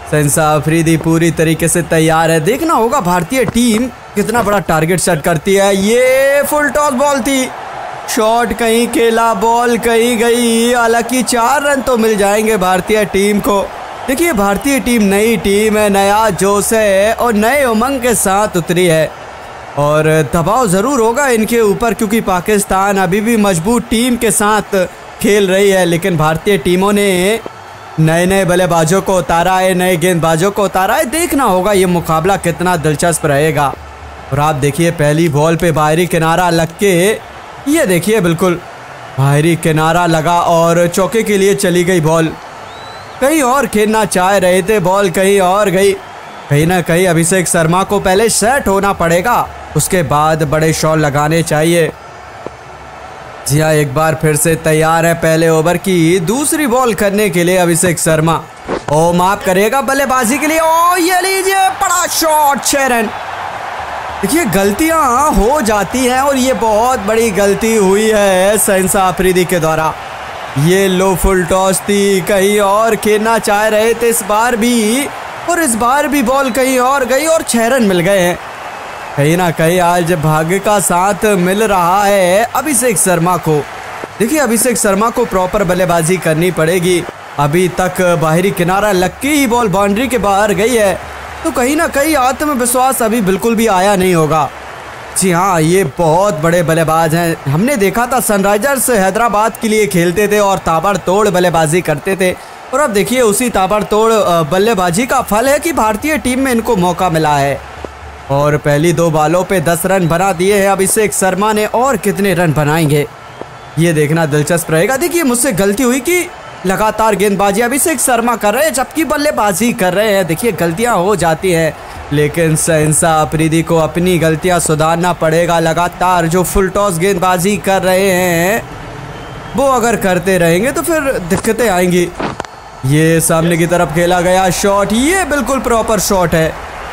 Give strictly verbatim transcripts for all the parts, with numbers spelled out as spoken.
शहंशाह अफरीदी पूरी तरीके से तैयार है। देखना होगा भारतीय टीम कितना बड़ा टारगेट सेट करती है। ये फुल टॉस बॉल थी, शॉट कहीं खेला, बॉल कहीं गई। हालांकि चार रन तो मिल जाएंगे भारतीय टीम को। देखिए भारतीय टीम नई टीम है, नया जोश है और नए उमंग के साथ उतरी है और दबाव ज़रूर होगा इनके ऊपर क्योंकि पाकिस्तान अभी भी मजबूत टीम के साथ खेल रही है। लेकिन भारतीय टीमों ने नए नए बल्लेबाजों को उतारा है, नए गेंदबाजों को उतारा है। देखना होगा ये मुकाबला कितना दिलचस्प रहेगा। और आप देखिए पहली बॉल पे बाहरी किनारा लग के, ये देखिए बिल्कुल बाहरी किनारा लगा और चौके के लिए चली गई बॉल। कहीं और खेलना चाह रहे थे, बॉल कहीं और गई। कहीं ना कहीं अभिषेक शर्मा को पहले सेट होना पड़ेगा, उसके बाद बड़े शॉट लगाने चाहिए। जी हाँ, एक बार फिर से तैयार है पहले ओवर की दूसरी बॉल करने के लिए अभिषेक शर्मा। ओ माफ करेगा बल्लेबाजी के लिए। ओ ये लीजिए बड़ा शॉट, छह रन। देखिए गलतियां हो जाती हैं और ये बहुत बड़ी गलती हुई है शहंशाह अफरीदी के द्वारा। ये लो फुल टॉस थी, कहीं और खेलना चाह रहे थे इस बार भी और इस बार भी बॉल कहीं और गई और छह रन मिल गए हैं। कहीं ना कहीं आज भाग्य का साथ मिल रहा है अभिषेक शर्मा को। देखिए अभिषेक शर्मा को प्रॉपर बल्लेबाजी करनी पड़ेगी। अभी तक बाहरी किनारा लग के ही बॉल बाउंड्री के बाहर गई है तो कहीं ना कहीं आत्मविश्वास अभी बिल्कुल भी आया नहीं होगा। जी हाँ, ये बहुत बड़े बल्लेबाज हैं। हमने देखा था सनराइजर्स हैदराबाद के लिए खेलते थे और ताबड़तोड़ बल्लेबाजी करते थे और अब देखिए उसी ताबड़तोड़ बल्लेबाजी का फल है कि भारतीय टीम में इनको मौका मिला है। और पहली दो बॉलों पे दस रन बना दिए हैं अभिषेक शर्मा ने और कितने रन बनाएंगे ये देखना दिलचस्प रहेगा। देखिए मुझसे गलती हुई कि लगातार गेंदबाजी अभिषेक शर्मा कर रहे हैं जबकि बल्लेबाजी कर रहे हैं। देखिए गलतियां हो जाती हैं लेकिन शहंशाह अफरीदी को अपनी गलतियां सुधारना पड़ेगा। लगातार जो फुल टॉस गेंदबाजी कर रहे हैं वो अगर करते रहेंगे तो फिर दिक्कतें आएंगी। ये सामने की तरफ खेला गया शॉट, ये बिल्कुल प्रॉपर शॉट है।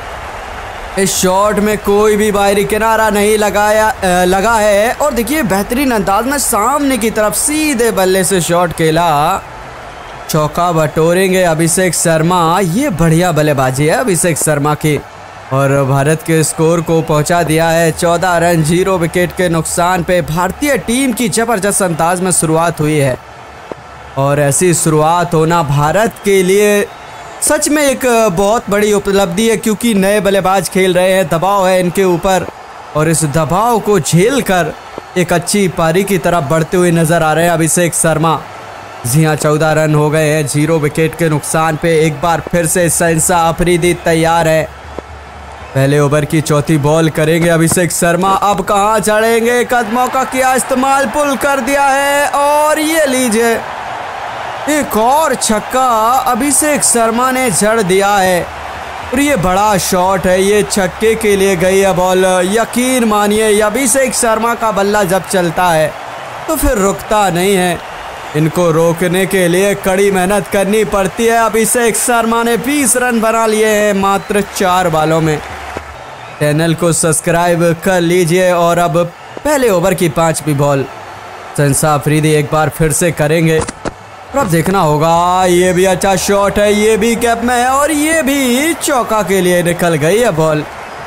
इस शॉट में कोई भी बाहरी किनारा नहीं लगाया लगा है और देखिए बेहतरीन अंदाज में सामने की तरफ सीधे बल्ले से शॉट खेला, चौका बटोरेंगे अभिषेक शर्मा। ये बढ़िया बल्लेबाजी है अभिषेक शर्मा की और भारत के स्कोर को पहुंचा दिया है चौदह रन जीरो विकेट के नुकसान पे। भारतीय टीम की जबरदस्त अंदाज में शुरुआत हुई है और ऐसी शुरुआत होना भारत के लिए सच में एक बहुत बड़ी उपलब्धि है क्योंकि नए बल्लेबाज खेल रहे हैं, दबाव है इनके ऊपर और इस दबाव को झेलकर एक अच्छी पारी की तरफ बढ़ते हुए नजर आ रहे हैं अभिषेक शर्मा। जी हाँ, चौदह रन हो गए हैं जीरो विकेट के नुकसान पे। एक बार फिर से शहंशाह अफरीदी तैयार है। पहले ओवर की चौथी बॉल करेंगे अभिषेक शर्मा। अब कहाँ चढ़ेंगे, कदमों का किया इस्तेमाल, पुल कर दिया है और ये लीजिए एक और छक्का अभिषेक शर्मा ने जड़ दिया है और ये बड़ा शॉट है। ये छक्के के लिए गई है बॉल। यकीन मानिए अभिषेक शर्मा का बल्ला जब चलता है तो फिर रुकता नहीं है। इनको रोकने के लिए कड़ी मेहनत करनी पड़ती है। अभिषेक शर्मा ने बीस रन बना लिए हैं मात्र चार बॉलों में। चैनल को सब्सक्राइब कर लीजिए और अब पहले ओवर की पांचवी बॉल शहंशाह अफरीदी एक बार फिर से करेंगे और अब देखना होगा। ये भी अच्छा शॉट है, ये भी कैप में है और ये भी चौका के लिए निकल गई है बॉल।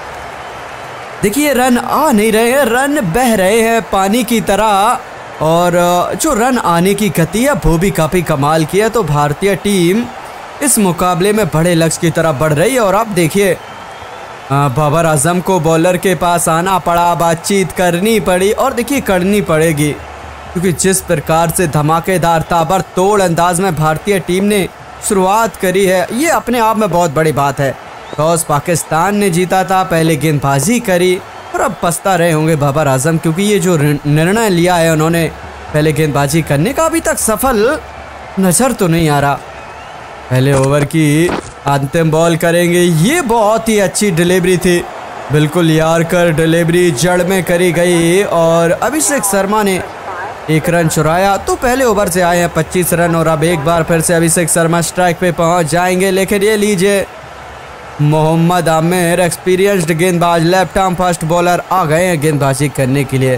देखिए रन आ नहीं रहे हैं, रन बह रहे हैं पानी की तरह और जो रन आने की गति है वो भी काफ़ी कमाल की है। तो भारतीय टीम इस मुकाबले में बड़े लक्ष्य की तरफ बढ़ रही है और अब देखिए बाबर आजम को बॉलर के पास आना पड़ा, बातचीत करनी पड़ी और देखिए करनी पड़ेगी क्योंकि जिस प्रकार से धमाकेदार ताबड़तोड़ अंदाज में भारतीय टीम ने शुरुआत करी है ये अपने आप में बहुत बड़ी बात है। टॉस पाकिस्तान ने जीता था, पहले गेंदबाजी करी और अब पछता रहे होंगे बाबर आजम क्योंकि ये जो निर्णय लिया है उन्होंने पहले गेंदबाजी करने का अभी तक सफल नज़र तो नहीं आ रहा। पहले ओवर की अंतिम बॉल करेंगे। ये बहुत ही अच्छी डिलीवरी थी, बिल्कुल यारकर डिलीवरी जड़ में करी गई और अभिषेक शर्मा ने एक रन चुराया। तो पहले ओवर से आए हैं पच्चीस रन और अब एक बार फिर से अभिषेक शर्मा स्ट्राइक पे पहुंच जाएंगे। लेकिन ये लीजिए मोहम्मद आमिर एक्सपीरियंस्ड गेंदबाज लेफ्ट आर्म फास्ट बॉलर आ गए हैं गेंदबाजी करने के लिए।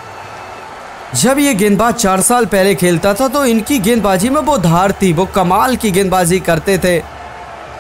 जब ये गेंदबाज चार साल पहले खेलता था तो इनकी गेंदबाजी में वो धार थी, वो कमाल की गेंदबाजी करते थे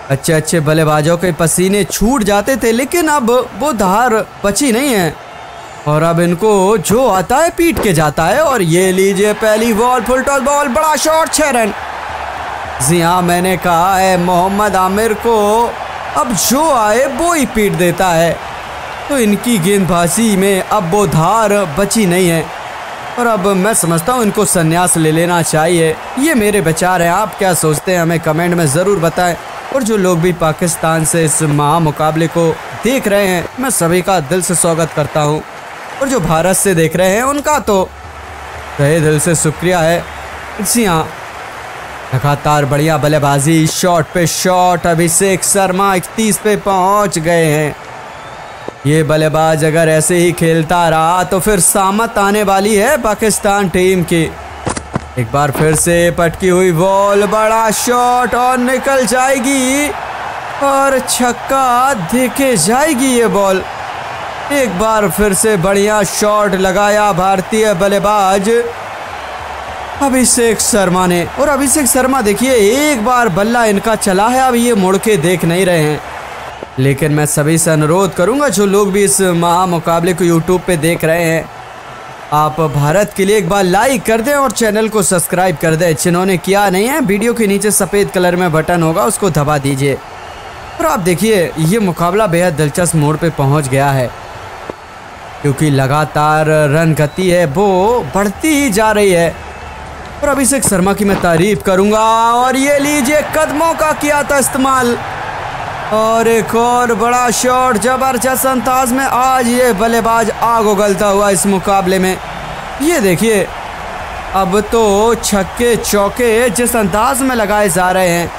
अच्छे अच्छे बल्लेबाजों के पसीने छूट जाते थे, लेकिन अब वो धार बची नहीं है और अब इनको जो आता है पीट के जाता है। और ये लीजिए पहली बॉल, फुल टॉस बॉल, बड़ा शॉट, छह रन। जी हाँ, मैंने कहा है मोहम्मद आमिर को अब जो आए वो ही पीट देता है, तो इनकी गेंदबाजी में अब वो धार बची नहीं है और अब मैं समझता हूँ इनको संन्यास ले लेना चाहिए। ये मेरे विचार हैं, आप क्या सोचते हैं हमें कमेंट में ज़रूर बताएं। और जो लोग भी पाकिस्तान से इस महा मुकाबले को देख रहे हैं, मैं सभी का दिल से स्वागत करता हूँ और जो भारत से देख रहे हैं उनका तो तहे दिल से शुक्रिया है। जी हाँ, लगातार बढ़िया बल्लेबाजी, शॉट पे शॉट। अभिषेक शर्मा इकतीस पे पहुंच गए हैं। ये बल्लेबाज अगर ऐसे ही खेलता रहा तो फिर सामत आने वाली है पाकिस्तान टीम की। एक बार फिर से पटकी हुई बॉल, बड़ा शॉट और निकल जाएगी और छक्का देके जाएगी ये बॉल। एक बार फिर से बढ़िया शॉट लगाया भारतीय बल्लेबाज अभिषेक शर्मा ने। और अभिषेक शर्मा देखिए, एक बार बल्ला इनका चला है, अब ये मुड़ के देख नहीं रहे हैं। लेकिन मैं सभी से अनुरोध करूंगा, जो लोग भी इस महा मुकाबले को यूट्यूब पे देख रहे हैं, आप भारत के लिए एक बार लाइक कर दें और चैनल को सब्सक्राइब कर दें। जिन्होंने किया नहीं है, वीडियो के नीचे सफ़ेद कलर में बटन होगा, उसको दबा दीजिए। और आप देखिए, ये मुकाबला बेहद दिलचस्प मोड़ पे पहुंच गया है, क्योंकि लगातार रन गति है वो बढ़ती ही जा रही है। और अभिषेक शर्मा की मैं तारीफ करूंगा। और ये लीजिए, कदमों का किया था इस्तेमाल और एक और बड़ा शॉट, जबरदस्त अंदाज में आज ये बल्लेबाज आग उगलता हुआ इस मुकाबले में। ये देखिए, अब तो छक्के चौके जिस अंदाज में लगाए जा रहे हैं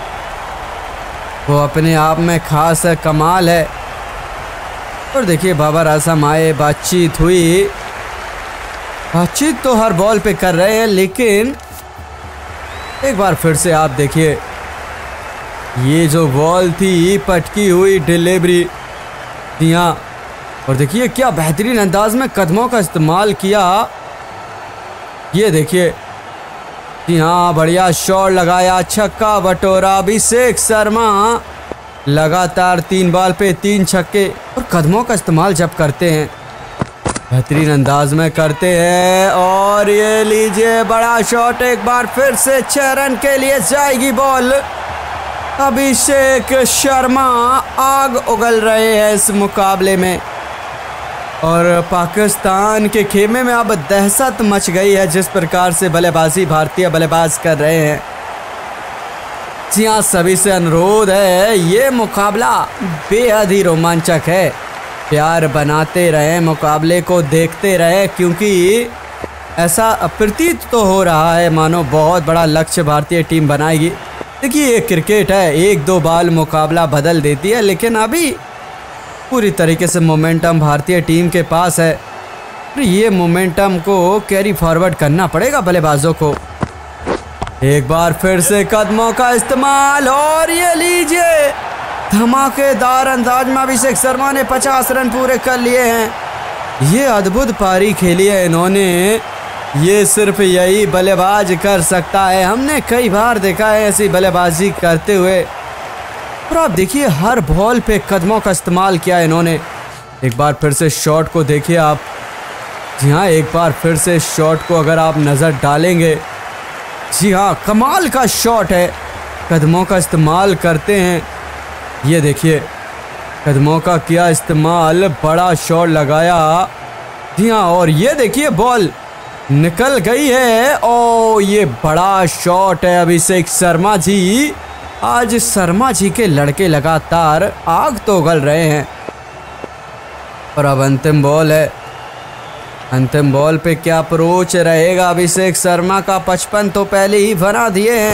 वो अपने आप में खास है, कमाल है। और देखिए, बाबर आजम आए, बातचीत हुई। बातचीत तो हर बॉल पे कर रहे हैं, लेकिन एक बार फिर से आप देखिए, ये जो बॉल थी पटकी हुई डिलीवरी दिया और देखिए क्या बेहतरीन अंदाज में कदमों का इस्तेमाल किया। ये देखिए, हाँ, बढ़िया शॉट लगाया, छक्का बटोरा अभिषेक शर्मा। लगातार तीन बॉल पे तीन छक्के। और कदमों का इस्तेमाल जब करते हैं, बेहतरीन अंदाज में करते हैं। और ये लीजिए, बड़ा शॉट, एक बार फिर से छह रन के लिए जाएगी बॉल। अभिषेक शर्मा आग उगल रहे हैं इस मुकाबले में और पाकिस्तान के खेमे में अब दहशत मच गई है जिस प्रकार से बल्लेबाजी भारतीय बल्लेबाज कर रहे हैं। जी हाँ, सभी से अनुरोध है, ये मुकाबला बेहद ही रोमांचक है। प्यार बनाते रहे, मुकाबले को देखते रहे, क्योंकि ऐसा प्रतीत तो हो रहा है मानो बहुत बड़ा लक्ष्य भारतीय टीम बनाएगी। देखिए, ये क्रिकेट है, एक दो बाल मुकाबला बदल देती है, लेकिन अभी पूरी तरीके से मोमेंटम भारतीय टीम के पास है। ये मोमेंटम को कैरी फॉरवर्ड करना पड़ेगा बल्लेबाजों को। एक बार फिर से कदमों का इस्तेमाल और ये लीजिए, धमाकेदार अंदाज में अभिषेक शर्मा ने पचास रन पूरे कर लिए हैं। ये अद्भुत पारी खेली है इन्होंने, ये सिर्फ यही बल्लेबाज कर सकता है। हमने कई बार देखा है ऐसी बल्लेबाजी करते हुए। और आप देखिए, हर बॉल पे कदमों का इस्तेमाल किया इन्होंने। एक बार फिर से शॉट को देखिए आप। जी हाँ, एक बार फिर से शॉट को अगर आप नज़र डालेंगे, जी हाँ, कमाल का शॉट है। कदमों का इस्तेमाल करते हैं। ये देखिए, कदमों का किया इस्तेमाल, बड़ा शॉट लगाया। जी हाँ, और ये देखिए, बॉल निकल गई है। ओ, ये बड़ा शॉट है अभिषेक शर्मा जी। आज शर्मा जी के लड़के लगातार आग तो उगल रहे हैं। और अब अंतिम बॉल है। अंतिम बॉल पे क्या अप्रोच रहेगा अभिषेक शर्मा का? पचपन तो पहले ही बना दिए हैं।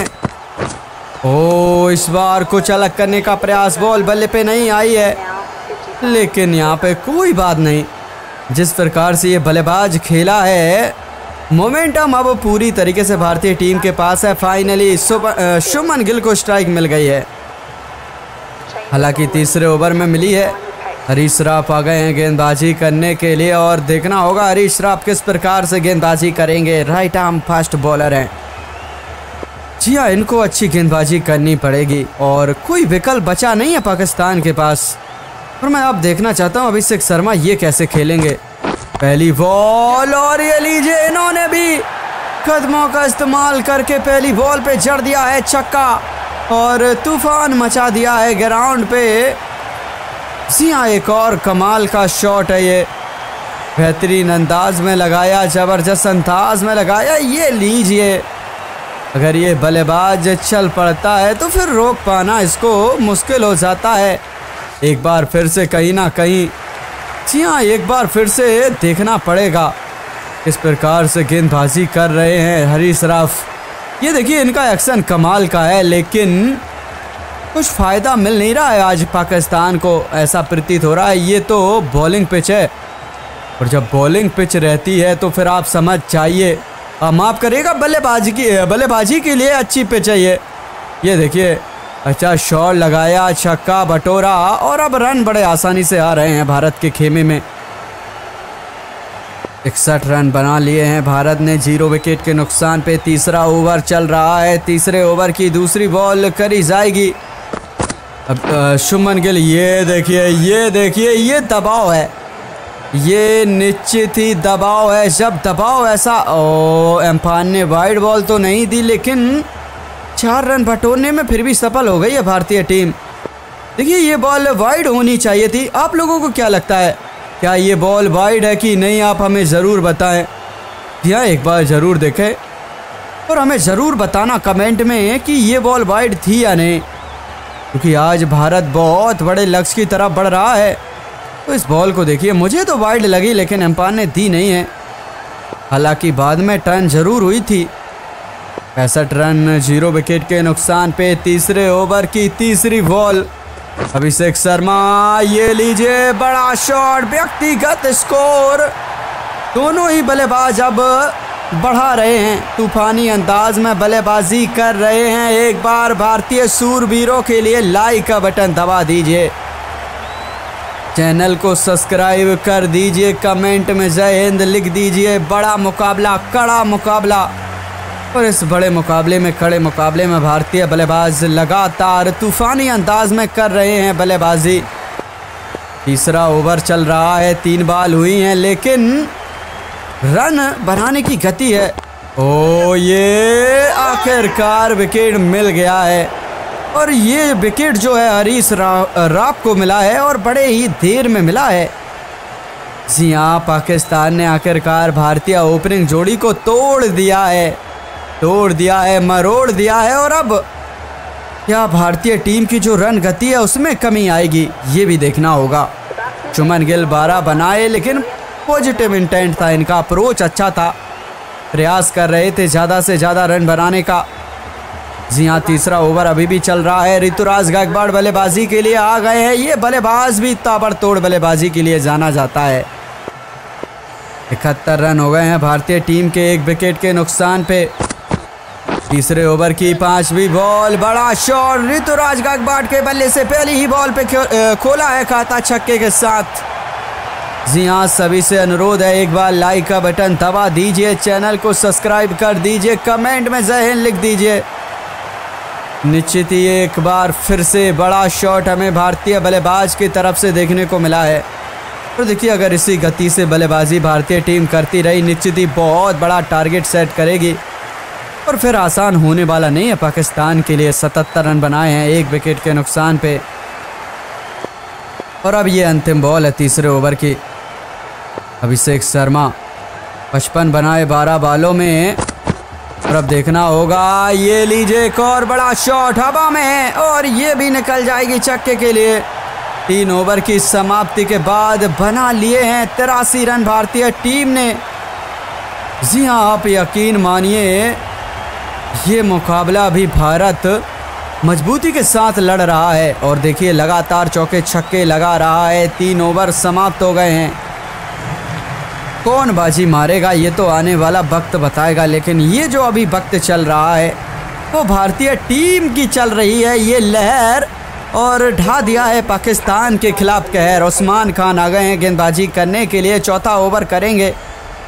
ओ, इस बार कुछ अलग करने का प्रयास, बॉल बल्ले पे नहीं आई है, लेकिन यहाँ पे कोई बात नहीं। जिस प्रकार से ये बल्लेबाज खेला है, मोमेंटम अब पूरी तरीके से भारतीय टीम के पास है। फाइनली शुभमन गिल को स्ट्राइक मिल गई है, हालांकि तीसरे ओवर में मिली है। हरीश श्राफ आ गए हैं गेंदबाजी करने के लिए और देखना होगा हरीश श्राफ किस प्रकार से गेंदबाजी करेंगे। राइट आर्म फास्ट बॉलर हैं। जी हाँ, इनको अच्छी गेंदबाजी करनी पड़ेगी और कोई विकल्प बचा नहीं है पाकिस्तान के पास। और मैं अब देखना चाहता हूँ अभिषेक शर्मा ये कैसे खेलेंगे। पहली बॉल और ये लीजिए, इन्होंने भी कदमों का इस्तेमाल करके पहली बॉल पे जड़ दिया है छक्का और तूफान मचा दिया है ग्राउंड पे। जी हाँ, एक और कमाल का शॉट है ये, बेहतरीन अंदाज में लगाया, जबरदस्त अंदाज में लगाया। ये लीजिए, अगर ये बल्लेबाज चल पड़ता है तो फिर रोक पाना इसको मुश्किल हो जाता है। एक बार फिर से कहीं ना कहीं, जी हाँ, एक बार फिर से देखना पड़ेगा किस प्रकार से गेंदबाजी कर रहे हैं हरीश राफ। ये देखिए, इनका एक्शन कमाल का है लेकिन कुछ फ़ायदा मिल नहीं रहा है आज पाकिस्तान को, ऐसा प्रतीत हो रहा है। ये तो बॉलिंग पिच है और जब बॉलिंग पिच रहती है तो फिर आप समझ जाइए, माफ़ करिएगा, बल्लेबाजी की बल्लेबाजी के लिए अच्छी पिच है ये। ये देखिए, अच्छा शॉट लगाया, छक्का बटोरा और अब रन बड़े आसानी से आ रहे हैं भारत के खेमे में। इकसठ रन बना लिए हैं भारत ने जीरो विकेट के नुकसान पे। तीसरा ओवर चल रहा है, तीसरे ओवर की दूसरी बॉल करी जाएगी। अब शुभमन गिल, ये देखिए, ये देखिए, ये दबाव है, ये निश्चित ही दबाव है। जब दबाव ऐसा, ओ एम्पायर ने वाइड बॉल तो नहीं दी लेकिन चार रन बटोरने में फिर भी सफल हो गई है भारतीय टीम। देखिए, ये बॉल वाइड होनी चाहिए थी। आप लोगों को क्या लगता है, क्या ये बॉल वाइड है कि नहीं? आप हमें ज़रूर बताएं। या एक बार ज़रूर देखें और हमें ज़रूर बताना कमेंट में कि ये बॉल वाइड थी या नहीं, क्योंकि आज भारत बहुत बड़े लक्ष्य की तरफ बढ़ रहा है। तो इस बॉल को देखिए, मुझे तो वाइड लगी लेकिन एम्पायर ने दी नहीं है। हालांकि बाद में टर्न जरूर हुई थी। पैंसठ रन जीरो विकेट के नुकसान पे। तीसरे ओवर की तीसरी बॉल, अभिषेक शर्मा, ये लीजिए, बड़ा शॉट, व्यक्तिगत स्कोर। दोनों ही बल्लेबाज अब बढ़ा रहे हैं, तूफानी अंदाज में बल्लेबाजी कर रहे हैं। एक बार भारतीय सूरवीरों के लिए लाइक का बटन दबा दीजिए, चैनल को सब्सक्राइब कर दीजिए, कमेंट में जय हिंद लिख दीजिए। बड़ा मुकाबला, कड़ा मुकाबला, और इस बड़े मुकाबले में, कड़े मुकाबले में भारतीय बल्लेबाज लगातार तूफानी अंदाज में कर रहे हैं बल्लेबाजी। तीसरा ओवर चल रहा है, तीन बॉल हुई हैं लेकिन रन बनाने की गति है। ओ ये आखिरकार विकेट मिल गया है और ये विकेट जो है हरीश राफ को मिला है और बड़े ही देर में मिला है। जी हाँ, पाकिस्तान ने आखिरकार भारतीय ओपनिंग जोड़ी को तोड़ दिया है, तोड़ दिया है, मरोड़ दिया है। और अब क्या भारतीय टीम की जो रन गति है उसमें कमी आएगी, ये भी देखना होगा। शुभमन गिल बारह बनाए लेकिन पॉजिटिव इंटेंट था इनका, अप्रोच अच्छा था, प्रयास कर रहे थे ज़्यादा से ज़्यादा रन बनाने का। जी हाँ, तीसरा ओवर अभी भी चल रहा है। ऋतुराज गायकवाड़ बल्लेबाजी के लिए आ गए हैं। ये बल्लेबाज भी ताबड़तोड़ बल्लेबाजी के लिए जाना जाता है। इकहत्तर रन हो गए हैं भारतीय टीम के एक विकेट के नुकसान पे। तीसरे ओवर की पांचवी बॉल, बड़ा शॉट, ऋतुराज गायकवाड़ के बल्ले से पहली ही बॉल पे खोला है खाता छक्के के साथ। जी हाँ, सभी से अनुरोध है, एक बार लाइक का बटन दबा दीजिए, चैनल को सब्सक्राइब कर दीजिए, कमेंट में जय हिंद लिख दीजिए। निश्चित ही एक बार फिर से बड़ा शॉट हमें भारतीय बल्लेबाज की तरफ से देखने को मिला है। और देखिए, अगर इसी गति से बल्लेबाजी भारतीय टीम करती रही, निश्चित ही बहुत बड़ा टारगेट सेट करेगी और फिर आसान होने वाला नहीं है पाकिस्तान के लिए। सतहत्तर रन बनाए हैं एक विकेट के नुकसान पे। और अब ये अंतिम बॉल है तीसरे ओवर की। अभिषेक शर्मा, पचपन बनाए बारह बॉलों में, और अब देखना होगा। ये लीजिए, एक और बड़ा शॉट हवा में है और ये भी निकल जाएगी छक्के के लिए। तीन ओवर की समाप्ति के बाद बना लिए हैं तिरासी रन भारतीय टीम ने। जी हाँ, आप यकीन मानिए, ये मुकाबला भी भारत मजबूती के साथ लड़ रहा है। और देखिए, लगातार चौके छक्के लगा रहा है। तीन ओवर समाप्त हो गए हैं। कौन बाजी मारेगा ये तो आने वाला वक्त बताएगा, लेकिन ये जो अभी वक्त चल रहा है वो भारतीय टीम की चल रही है ये लहर, और ढा दिया है पाकिस्तान के खिलाफ कहर। उस्मान खान आ गए हैं गेंदबाजी करने के लिए, चौथा ओवर करेंगे।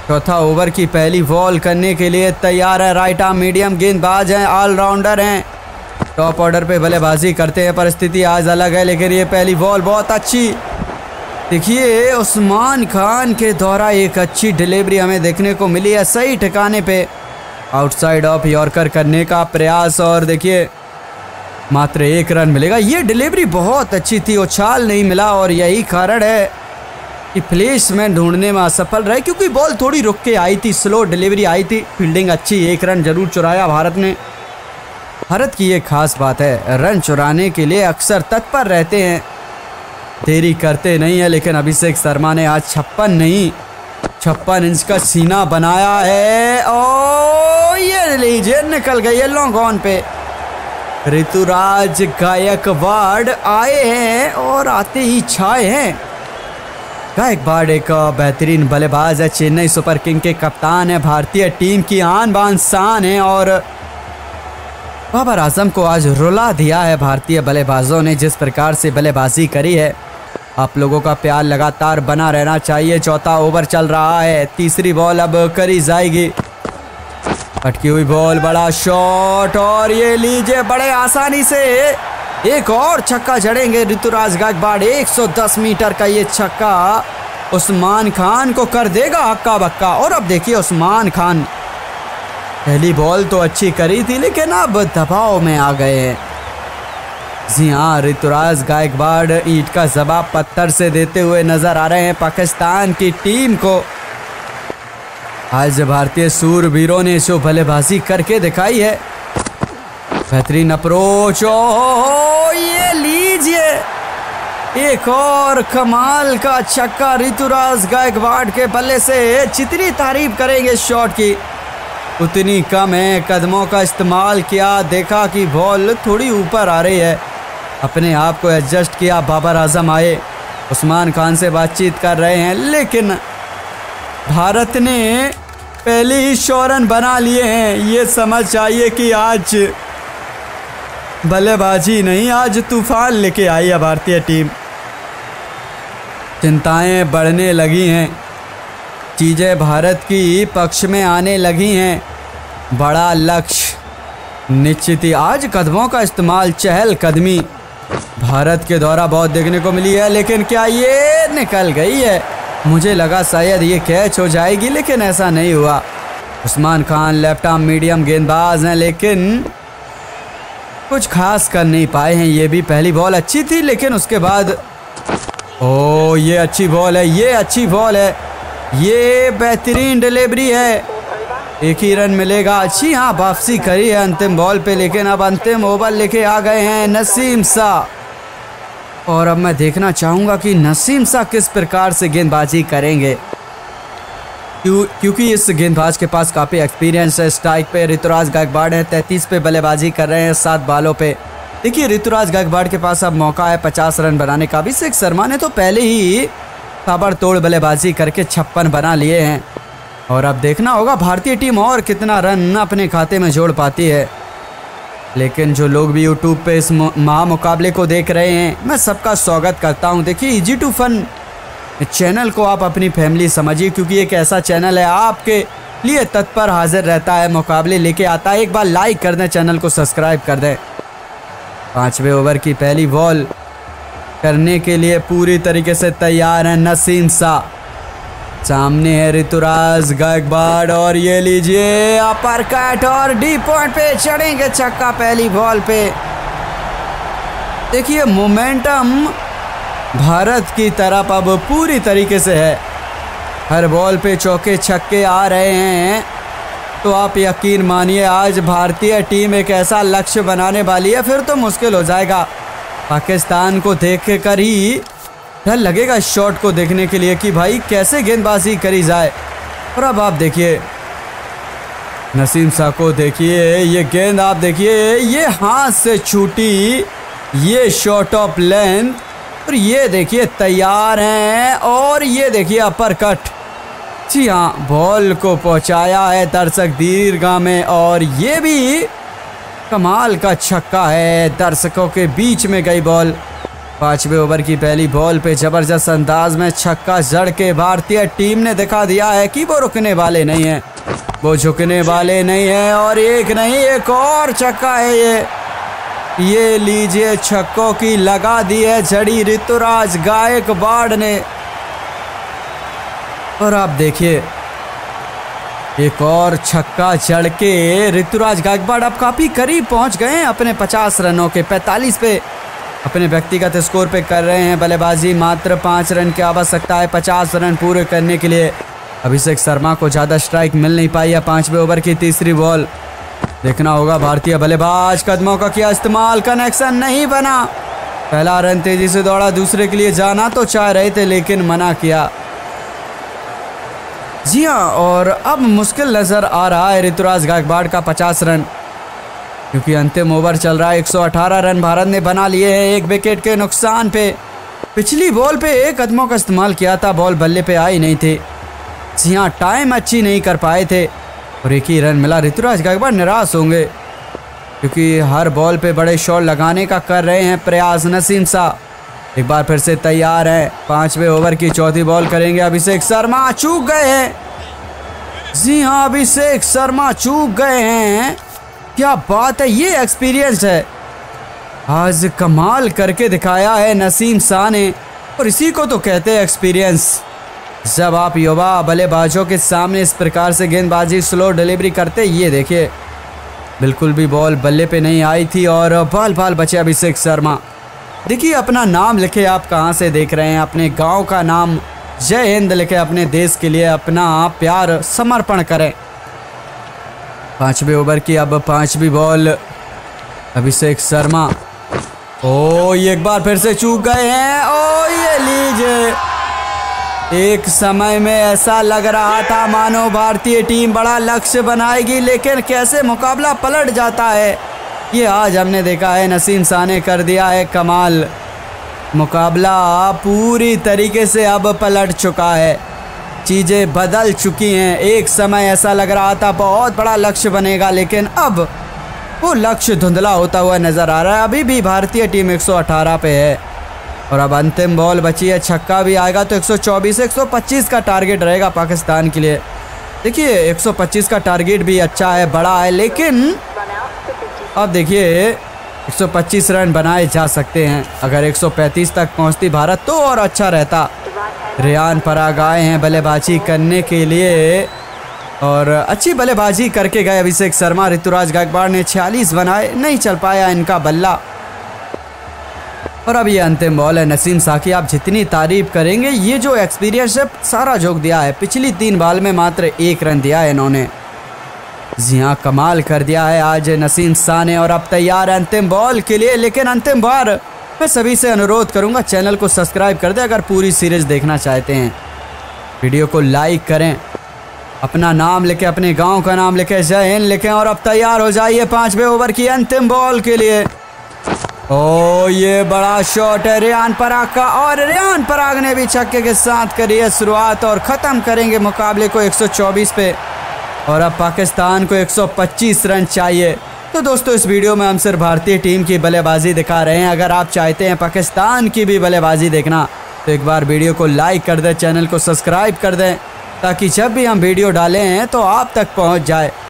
चौथा ओवर की पहली बॉल करने के लिए तैयार है। राइट आर्म मीडियम गेंदबाज हैं, ऑलराउंडर हैं, टॉप ऑर्डर पे बल्लेबाजी करते हैं। परिस्थिति आज अलग है, लेकिन ये पहली बॉल बहुत अच्छी। देखिए उस्मान खान के द्वारा एक अच्छी डिलीवरी हमें देखने को मिली है, सही ठिकाने पे आउटसाइड ऑफ यॉर्कर करने का प्रयास, और देखिए मात्र एक रन मिलेगा। ये डिलीवरी बहुत अच्छी थी, उछाल नहीं मिला, और यही कारण है कि प्लेसमेंट ढूंढने में असफल रहे, क्योंकि बॉल थोड़ी रुक के आई थी, स्लो डिलीवरी आई थी। फील्डिंग अच्छी, एक रन जरूर चुराया भारत ने। भारत की ये खास बात है, रन चुराने के लिए अक्सर तत्पर रहते हैं, देरी करते नहीं है। लेकिन अभिषेक शर्मा ने आज छप्पन नहीं छप्पन इंच का सीना बनाया है, और ये लीजिए निकल गई है लॉन्ग ऑन पे। ऋतुराज गायकवाड़ आए हैं और आते ही छाए हैं। गायकवाड़ एक बेहतरीन बल्लेबाज है, चेन्नई सुपर किंग के कप्तान है, भारतीय टीम की आन बान शान है, और बाबर आजम को आज रुला दिया है भारतीय बल्लेबाजों ने, जिस प्रकार से बल्लेबाजी करी है। आप लोगों का प्यार लगातार बना रहना चाहिए। चौथा ओवर चल रहा है, तीसरी बॉल अब करी जाएगी। अटकी हुई बॉल, बड़ा शॉट, और ये लीजिए बड़े आसानी से एक और छक्का जड़ेंगे ऋतुराज गायकवाड़। एक सौ दस मीटर का ये छक्का उस्मान खान को कर देगा हक्का बक्का। और अब देखिए उस्मान खान, पहली बॉल तो अच्छी करी थी, लेकिन अब दबाव में आ गए हैं। जी हाँ, ऋतुराज गायकवाड़ ईंट का जवाब पत्थर से देते हुए नजर आ रहे हैं पाकिस्तान की टीम को। आज भारतीय सूरवीरों ने जो बल्लेबाजी करके दिखाई है, बेहतरीन अप्रोच, ओ ये लीजिए एक और कमाल का छक्का ऋतुराज गायकवाड़ के बल्ले से। जितनी तारीफ करेंगे इस शॉट की उतनी कम है। कदमों का इस्तेमाल किया, देखा कि बॉल थोड़ी ऊपर आ रही है, अपने आप को एडजस्ट किया। बाबर आजम आए, उस्मान खान से बातचीत कर रहे हैं, लेकिन भारत ने पहले ही सौ रन बना लिए हैं। ये समझ चाहिए कि आज बल्लेबाजी नहीं, आज तूफान लेके आई है भारतीय टीम। चिंताएं बढ़ने लगी हैं, चीज़ें भारत की पक्ष में आने लगी हैं। बड़ा लक्ष्य निश्चित ही। आज कदमों का इस्तेमाल, चहल कदमी भारत के द्वारा बहुत देखने को मिली है, लेकिन क्या ये निकल गई है? मुझे लगा शायद ये कैच हो जाएगी, लेकिन ऐसा नहीं हुआ। Usman Khan left arm medium गेंदबाज हैं, लेकिन कुछ खास कर नहीं पाए हैं। ये भी पहली बॉल अच्छी थी, लेकिन उसके बाद ओ ये अच्छी बॉल है, ये अच्छी बॉल है, ये बेहतरीन डिलीवरी है। एक ही रन मिलेगा। अच्छी हाँ वापसी करी है अंतिम बॉल पे, लेकिन अब अंतिम ओवर लेके आ गए हैं नसीम शाह। और अब मैं देखना चाहूँगा कि नसीम शाह किस प्रकार से गेंदबाजी करेंगे, क्यों क्योंकि इस गेंदबाज के पास काफ़ी एक्सपीरियंस है। स्ट्राइक पे ऋतुराज गायकवाड़ है, तैंतीस पे बल्लेबाजी कर रहे हैं सात बालों पे। देखिए ऋतुराज गायकवाड़ के पास अब मौका है पचास रन बनाने का। अभिषेक शर्मा ने तो पहले ही ताबड़तोड़ बल्लेबाजी करके छप्पन बना लिए हैं, और अब देखना होगा भारतीय टीम और कितना रन अपने खाते में जोड़ पाती है। लेकिन जो लोग भी यूट्यूब पे इस महा मुकाबले को देख रहे हैं, मैं सबका स्वागत करता हूं। देखिए इजी टू फन चैनल को आप अपनी फैमिली समझिए, क्योंकि एक ऐसा चैनल है आपके लिए तत्पर हाजिर रहता है, मुकाबले लेके आता है। एक बार लाइक कर दें, चैनल को सब्सक्राइब कर दें। पाँचवें ओवर की पहली बॉल करने के लिए पूरी तरीके से तैयार है नसीम शाह। सामने है ऋतुराज गायकवाड़, और ये लीजिए अपर कट, और डी पॉइंट पे चढ़ेंगे छक्का पहली बॉल पे। देखिए मोमेंटम भारत की तरफ अब पूरी तरीके से है। हर बॉल पे चौके छक्के आ रहे हैं, तो आप यकीन मानिए आज भारतीय टीम एक ऐसा लक्ष्य बनाने वाली है, फिर तो मुश्किल हो जाएगा। पाकिस्तान को देख कर ही डर लगेगा इस शॉट को देखने के लिए कि भाई कैसे गेंदबाजी करी जाए। और अब आप देखिए नसीम शाह को, देखिए ये गेंद आप देखिए, ये हाथ से छूटी, ये शॉट ऑफ लेंथ, और ये देखिए तैयार हैं, और ये देखिए अपर कट। जी हाँ, बॉल को पहुंचाया है दर्शक दीर्घा में, और ये भी कमाल का छक्का है। दर्शकों के बीच में गई बॉल, पांचवें ओवर की पहली बॉल पे जबरदस्त अंदाज में छक्का जड़ के भारतीय टीम ने दिखा दिया है कि वो रुकने वाले नहीं है, वो झुकने वाले नहीं है। और एक नहीं एक और छक्का है ये ये लीजिए, छक्कों की लगा दी है जड़ी ऋतुराज गायकवाड़ ने। और आप देखिए एक और छक्का जड़ के ऋतुराज गायकवाड़ अब काफी करीब पहुंच गए हैं अपने पचास रनों के। पैंतालीस पे अपने व्यक्तिगत स्कोर पे कर रहे हैं बल्लेबाजी। मात्र पाँच रन की आवश्यकता है पचास रन पूरे करने के लिए। अभिषेक शर्मा को ज़्यादा स्ट्राइक मिल नहीं पाई है। पाँचवें ओवर की तीसरी बॉल, देखना होगा भारतीय बल्लेबाज कदमों का किया इस्तेमाल, कनेक्शन नहीं बना। पहला रन तेजी से दौड़ा, दूसरे के लिए जाना तो चाह रहे थे लेकिन मना किया। जी हाँ, और अब मुश्किल नजर आ रहा है ऋतुराज गायकवाड़ का पचास रन, क्योंकि अंतिम ओवर चल रहा है। एक सौ अठारह रन भारत ने बना लिए हैं एक विकेट के नुकसान पे। पिछली बॉल पे एक कदमों का इस्तेमाल किया था, बॉल बल्ले पे आई नहीं थी। जी हाँ, टाइम अच्छी नहीं कर पाए थे और एक ही रन मिला। ऋतुराज गायकवाड़ निराश होंगे क्योंकि हर बॉल पे बड़े शॉट लगाने का कर रहे हैं प्रयास। नसीम शाह एक बार फिर से तैयार है। पांचवें ओवर की चौथी बॉल करेंगे अभिषेक शर्मा, चूक गए हैं। जी हाँ, अभिषेक शर्मा चूक गए हैं। क्या बात है, ये एक्सपीरियंस है, आज कमाल करके दिखाया है नसीम शाह ने। और इसी को तो कहते हैं एक्सपीरियंस। जब आप युवा बल्लेबाजों के सामने इस प्रकार से गेंदबाजी स्लो डिलीवरी करते, ये देखिए बिल्कुल भी बॉल बल्ले पे नहीं आई थी और बाल बाल बचे अभिषेक शर्मा। देखिए अपना नाम लिखे, आप कहाँ से देख रहे हैं, अपने गांव का नाम जय हिंद लिखे, अपने देश के लिए अपना प्यार समर्पण करें। पांचवें ओवर की अब पांचवी बॉल, अभिषेक शर्मा, ओ ये एक बार फिर से चूक गए हैं। ओ ये लीजिए, एक समय में ऐसा लग रहा था मानो भारतीय टीम बड़ा लक्ष्य बनाएगी, लेकिन कैसे मुकाबला पलट जाता है ये आज हमने देखा है। नसीम शाह ने कर दिया है कमाल, मुकाबला पूरी तरीके से अब पलट चुका है, चीज़ें बदल चुकी हैं। एक समय ऐसा लग रहा था बहुत बड़ा लक्ष्य बनेगा, लेकिन अब वो लक्ष्य धुंधला होता हुआ नज़र आ रहा है। अभी भी भारतीय टीम एक सौ अठारह पे है और अब अंतिम बॉल बची है, छक्का भी आएगा तो एक सौ चौबीस एक सौ पच्चीस का टारगेट रहेगा पाकिस्तान के लिए। देखिए एक सौ पच्चीस का टारगेट भी अच्छा है, बड़ा है, लेकिन अब देखिए एक सौ पच्चीस रन बनाए जा सकते हैं। अगर एक सौ पैंतीस तक पहुंचती भारत तो और अच्छा रहता। रेयान पराग आए हैं बल्लेबाजी करने के लिए और अच्छी बल्लेबाजी करके गए अभिषेक शर्मा। ऋतुराज गायकवाड़ ने छियालीस बनाए, नहीं चल पाया इनका बल्ला। और अब ये अंतिम बॉल है नसीम शाह की, आप जितनी तारीफ करेंगे, ये जो एक्सपीरियंस है सारा झोंक दिया है। पिछली तीन बॉल में मात्र एक रन दिया है इन्होंने। जी हाँ, कमाल कर दिया है आज नसीम शाह ने। और अब तैयार है अंतिम बॉल के लिए, लेकिन अंतिम बार मैं सभी से अनुरोध करूंगा चैनल को सब्सक्राइब कर दें अगर पूरी सीरीज देखना चाहते हैं। वीडियो को लाइक करें, अपना नाम लिखें, अपने गांव का नाम लिखें, जय हिंद लिखें और अब तैयार हो जाइए पांचवें ओवर की अंतिम बॉल के लिए। ओ ये बड़ा शॉट है रेयान पराग का और रेयान पराग ने भी छक्के के साथ करी है शुरुआत और ख़त्म करेंगे मुकाबले को एक सौ चौबीस पे। और अब पाकिस्तान को एक सौ पच्चीस रन चाहिए। तो दोस्तों इस वीडियो में हम सिर्फ भारतीय टीम की बल्लेबाजी दिखा रहे हैं। अगर आप चाहते हैं पाकिस्तान की भी बल्लेबाजी देखना तो एक बार वीडियो को लाइक कर दें, चैनल को सब्सक्राइब कर दें ताकि जब भी हम वीडियो डालें हैं तो आप तक पहुंच जाए।